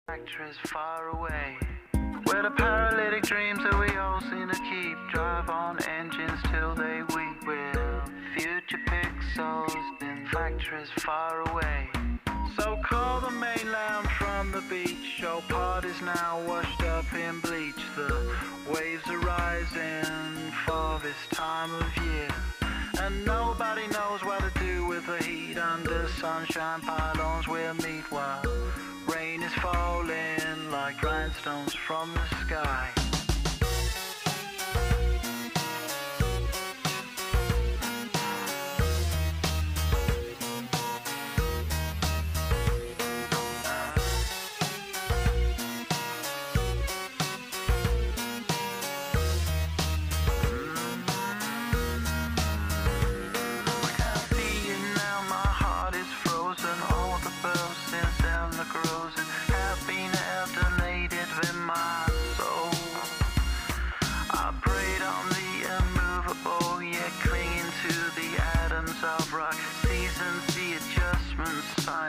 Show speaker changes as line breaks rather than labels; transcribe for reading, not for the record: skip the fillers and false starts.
Actress far away, where the paralytic dreams that we all seem to keep drive on engines till they weep. With future pixels in factories far away. So call the mainland from the beach. Your party's now washed up in bleach. The waves are rising for this time of year, and nobody knows what to do with the heat. Under sunshine pylons we'll meet while rain is falling like rhinestones from the sky. Of rock seasons, the adjustments,